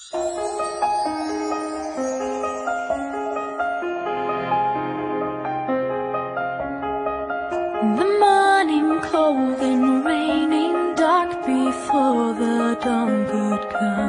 The morning cold and raining, dark before the dawn could come.